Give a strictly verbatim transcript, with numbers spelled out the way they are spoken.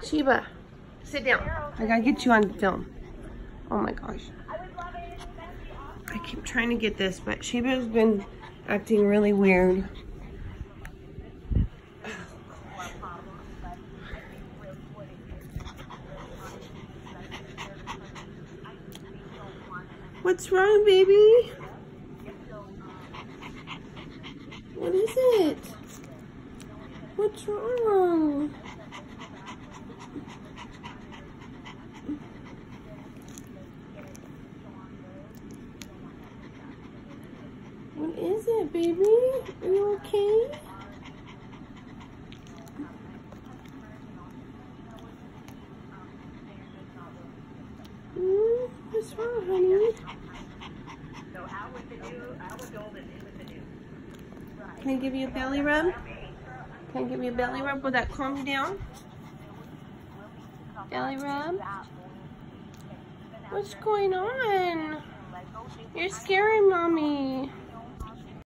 Sheba, sit down. I gotta get you on film. Oh my gosh. I keep trying to get this, but Sheba's been acting really weird. What's wrong, baby? What is it? What's wrong? What is it, baby? Are you okay? Mm, what's wrong, honey? Can I give you a belly rub? Can I give you a belly rub? Will that calm you down? Belly rub? What's going on? You're scaring mommy.